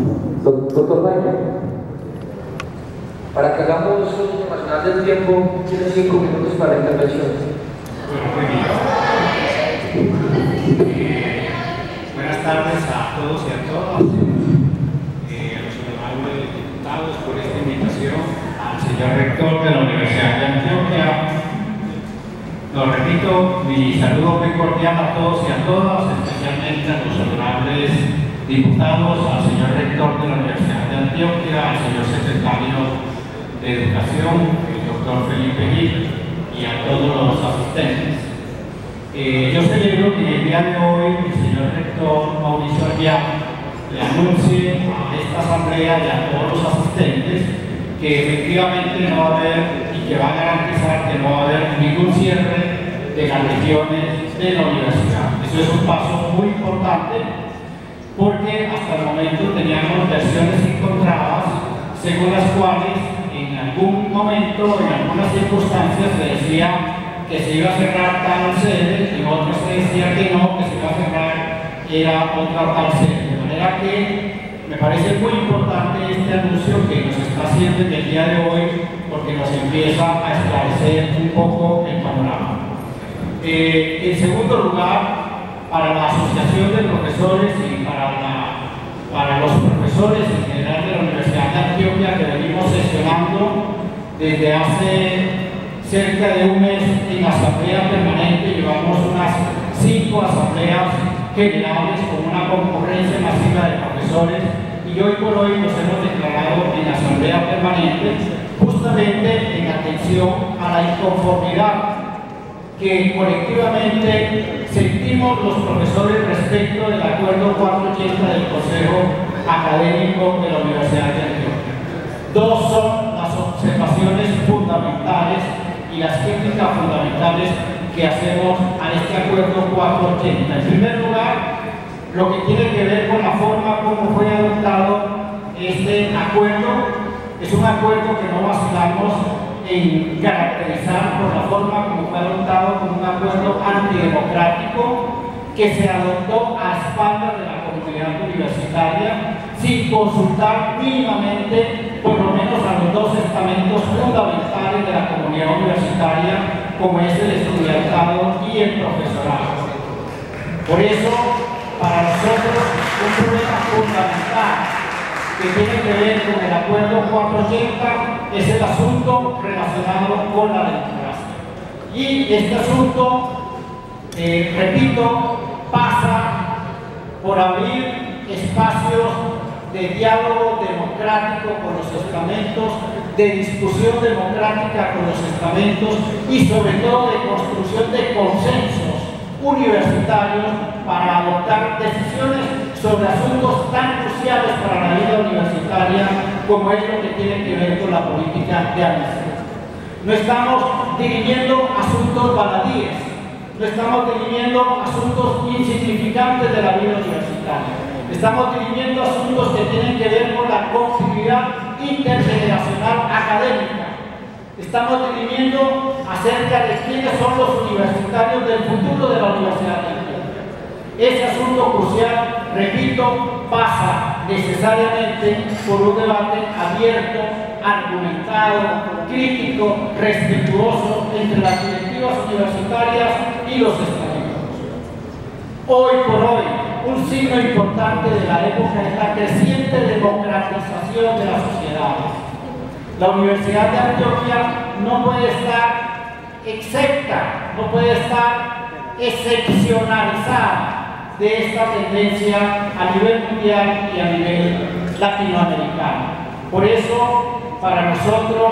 Doctor Mario, para que hagamos un internacional del tiempo, tiene 5 minutos para la intervención. Buenas tardes a todos y a todas, a los honorables diputados por esta invitación, al señor rector de la Universidad de Antioquia. Lo repito, mi saludo muy cordial a todos y a todas, especialmente a los honorables diputados, al señor rector de la Universidad de Antioquia, al señor secretario de Educación, el doctor Felipe Gil, y a todos los asistentes. Yo celebro que el día de hoy el señor rector Mauricio Arriaga le anuncie a esta asamblea y a todos los asistentes que efectivamente no va a haber y que va a garantizar que no va a haber ningún cierre de las regiones de la universidad. Eso es un paso muy importante porque hasta el momento teníamos versiones encontradas según las cuales en algún momento, en algunas circunstancias se decía que se iba a cerrar tal sede, en otros se decía que no, que se iba a cerrar era otra tal sede. De manera que me parece muy importante este anuncio que nos está haciendo en el día de hoy porque nos empieza a esclarecer un poco el panorama. En segundo lugar, para la Asociación de Profesores y para los profesores en general de la Universidad de Antioquia que venimos sesionando desde hace cerca de un mes en asamblea permanente, llevamos unas 5 asambleas generales con una concurrencia masiva de profesores y hoy por hoy nos hemos declarado en asamblea permanente justamente en atención a la inconformidad que colectivamente sentimos los profesores respecto del acuerdo 480 del Consejo Académico de la Universidad de Antioquia. Dos son las observaciones fundamentales y las críticas fundamentales que hacemos a este acuerdo 480. En primer lugar, lo que tiene que ver con la forma como fue adoptado este acuerdo. Es un acuerdo que no vacilamos en caracterizar por la forma como fue adoptado como un acuerdo antidemocrático que se adoptó a espaldas de la comunidad universitaria sin consultar mínimamente por lo menos a los dos estamentos fundamentales de la comunidad universitaria como es el estudiantado y el profesorado. Por eso, para nosotros, un problema fundamental que tiene que ver con el acuerdo 480 es el asunto relacionado con la democracia. Y este asunto, repito, pasa por abrir espacios de diálogo democrático con los estamentos, de discusión democrática con los estamentos y sobre todo de construcción de consensos universitarios para adoptar decisiones sobre asuntos tan cruciales para la vida universitaria como es lo que tiene que ver con la política de admisión. No estamos dirimiendo asuntos baladíes, no estamos dirimiendo asuntos insignificantes de la vida universitaria. Estamos dirimiendo asuntos que tienen que ver con la continuidad intergeneracional académica. Estamos dirimiendo acerca de quiénes son los universitarios del futuro de la Universidad de Antioquia. Ese asunto crucial, repito, pasa necesariamente por un debate abierto, argumentado, crítico, respetuoso entre las directivas universitarias y los estamentos. Hoy por hoy, un signo importante de la época es la creciente democratización de las sociedades. La Universidad de Antioquia no puede estar excepta, no puede estar excepcionalizada de esta tendencia a nivel mundial y a nivel latinoamericano. Por eso, para nosotros,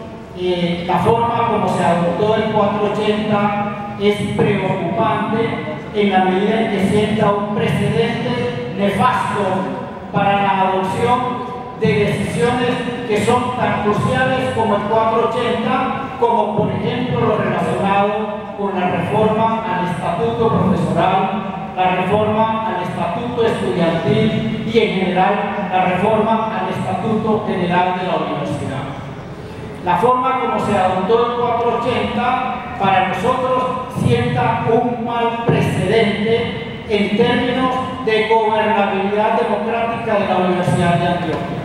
la forma como se adoptó el 480 es preocupante en la medida en que sienta un precedente nefasto para la adopción de decisiones que son tan cruciales como el 480, como por ejemplo lo relacionado con la reforma al estatuto profesoral, la reforma al estatuto estudiantil y en general la reforma al estatuto general de la universidad. La forma como se adoptó el 480 para nosotros sienta un mal precedente en términos de gobernabilidad democrática de la Universidad de Antioquia.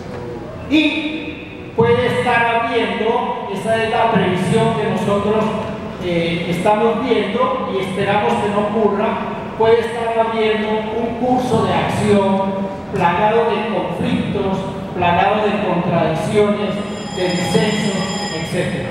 Y puede estar habiendo, esa es la previsión que nosotros estamos viendo y esperamos que no ocurra, puede estar habiendo un curso de acción plagado de conflictos, plagado de contradicciones, de disensos, etc.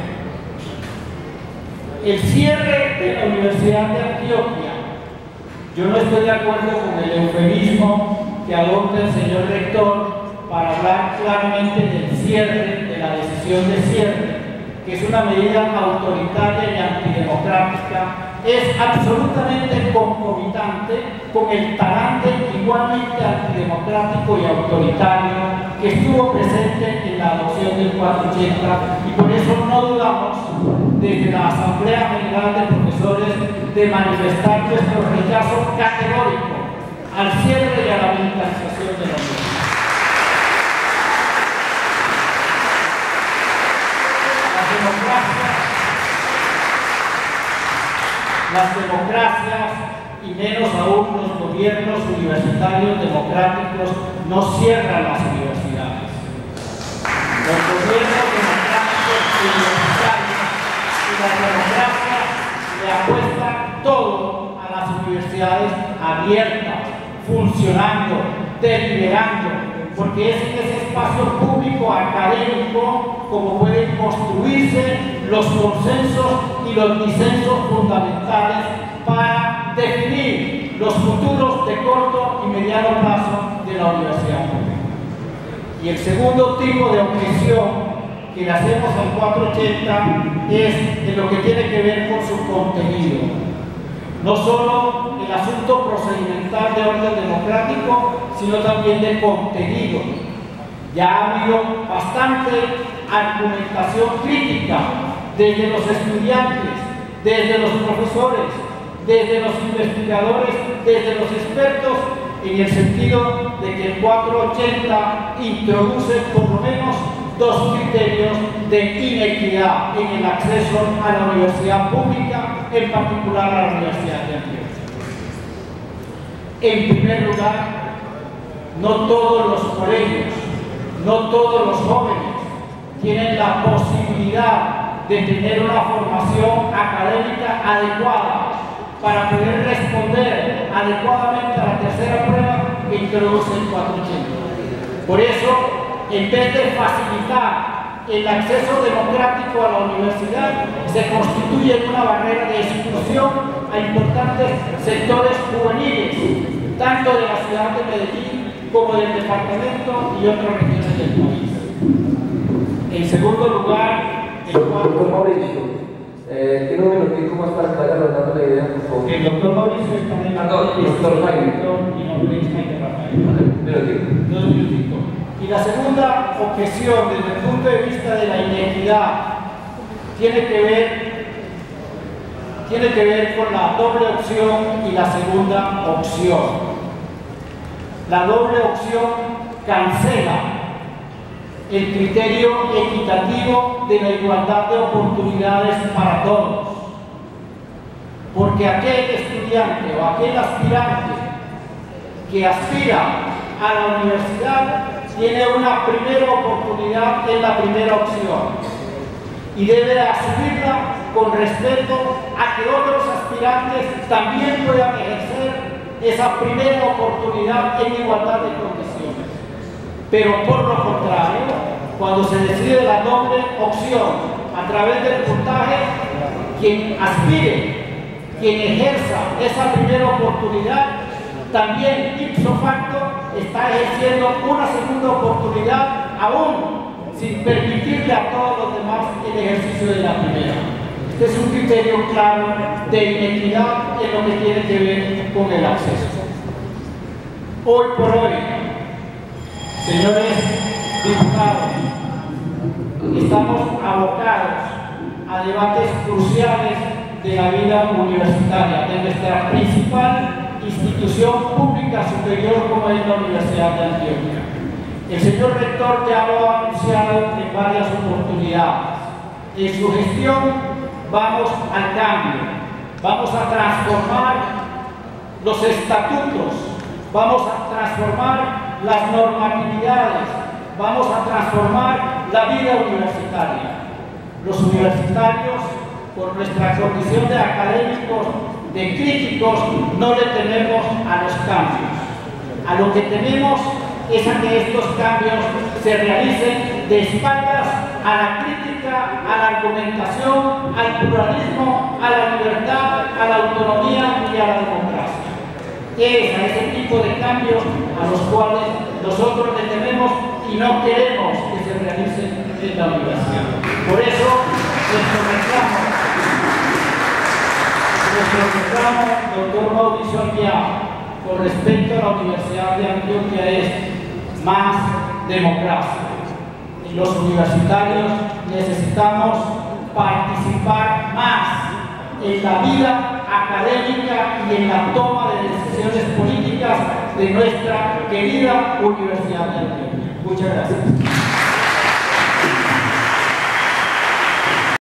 El cierre de la Universidad de Antioquia, yo no estoy de acuerdo con el eufemismo que adopta el señor rector para hablar claramente del cierre, de la decisión de cierre, que es una medida autoritaria y antidemocrática, es absolutamente concomitante con el talante igualmente antidemocrático y autoritario que estuvo presente en la adopción del 480, y por eso no dudamos desde la Asamblea General de Profesores de manifestar nuestro rechazo categórico al cierre y a la militarización de la universidad. Las democracias, y menos aún los gobiernos universitarios democráticos, no cierran las universidades. Los gobiernos democráticos y universitarios y las democracias le apuestan todo a las universidades abiertas, funcionando, deliberando, porque es en ese espacio público académico como pueden construirse los consensos y los disensos fundamentales para definir los futuros de corto y mediano plazo de la universidad pública. Y el segundo tipo de objeción que le hacemos al 480 es en lo que tiene que ver con su contenido. No solo el asunto procedimental de orden democrático, sino también de contenido. Ya ha habido bastante argumentación crítica desde los estudiantes, desde los profesores, desde los investigadores, desde los expertos, en el sentido de que el 480 introduce por lo menos dos criterios de inequidad en el acceso a la universidad pública, en particular a la Universidad de Antioquia. En primer lugar, no todos los colegios, no todos los jóvenes tienen la posibilidad de tener una formación académica adecuada para poder responder adecuadamente a la tercera prueba que introduce el 480. Por eso, en vez de facilitar el acceso democrático a la universidad, se constituye una barrera de exclusión a importantes sectores juveniles, tanto de la ciudad de Medellín como del departamento y otras regiones del país. En segundo lugar, doctor Mauricio, tiene un minutico más para que vaya rotando la idea, por favor. el doctor Mauricio está en el doctor Jaime. y nombre es Jaime Rafael. Dos minutitos. Y la segunda objeción, desde el punto de vista de la inequidad, tiene que ver con la doble opción y la segunda opción. La doble opción cancela el criterio equitativo de la igualdad de oportunidades para todos. Porque aquel estudiante o aquel aspirante que aspira a la universidad tiene una primera oportunidad en la primera opción y debe asumirla con respeto a que otros aspirantes también puedan ejercer esa primera oportunidad en igualdad de condiciones. Pero por lo contrario, cuando se decide la doble opción a través del puntaje, quien aspire, quien ejerza esa primera oportunidad, también ipso facto está ejerciendo una segunda oportunidad aún sin permitirle a todos los demás el ejercicio de la primera. Este es un criterio claro de inequidad en lo que tiene que ver con el acceso. Hoy por hoy, señores diputados, estamos abocados a debates cruciales de la vida universitaria, de nuestra principal institución pública superior como es la Universidad de Antioquia. El señor rector ya lo ha anunciado en varias oportunidades. En su gestión vamos al cambio, vamos a transformar los estatutos vamos a transformar las normatividades, vamos a transformar la vida universitaria. Los universitarios, por nuestra condición de académicos, de críticos, no le tememos a los cambios. A lo que tememos es a que estos cambios se realicen de espaldas a la crítica, a la argumentación, al pluralismo, a la libertad, a la autonomía y a la democracia. Es a ese tipo de cambios a los cuales nosotros le tememos y no queremos que se realicen en la universidad. Por eso, nuestro reclamo, doctor Mauricio Aguiar, con respecto a la Universidad de Antioquia es más democracia. Y los universitarios necesitamos participar más en la vida académica y en la toma de decisiones políticas de nuestra querida Universidad de Antioquia.